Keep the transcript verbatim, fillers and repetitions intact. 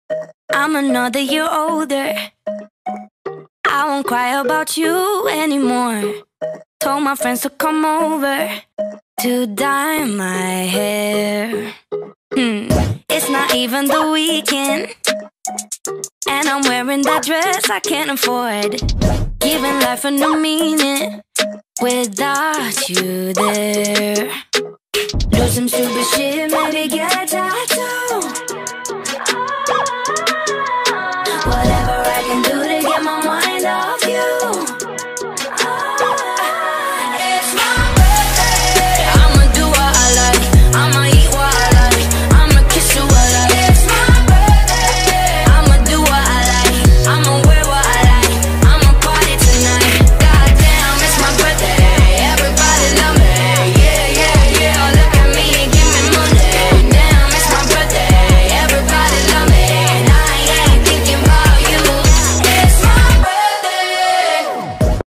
I'm another year older. I won't cry about you anymore. Told my friends to come over to dye my hair. Hmm. It's not even the weekend, and I'm wearing that dress I can't afford. Giving life a new meaning without you there. Do some stupid shit, maybe get a tattoo. Whatever.